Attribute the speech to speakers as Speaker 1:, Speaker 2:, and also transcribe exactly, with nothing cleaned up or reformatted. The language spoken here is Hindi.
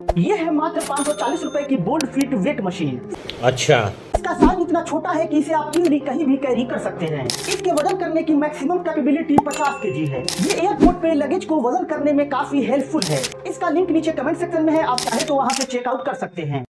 Speaker 1: ये है मात्र पाँच सौ चालीस रुपए की बोल्ड फिट वेट मशीन।
Speaker 2: अच्छा,
Speaker 1: इसका साइज इतना छोटा है कि इसे आप इजीली कहीं भी कैरी कर सकते हैं। इसके वजन करने की मैक्सिमम कैपेबिलिटी पचास केजी है। ये एयरपोर्ट पे लगेज को वजन करने में काफी हेल्पफुल है। इसका लिंक नीचे कमेंट सेक्शन में है, आप चाहे तो वहाँ से चेकआउट कर सकते हैं।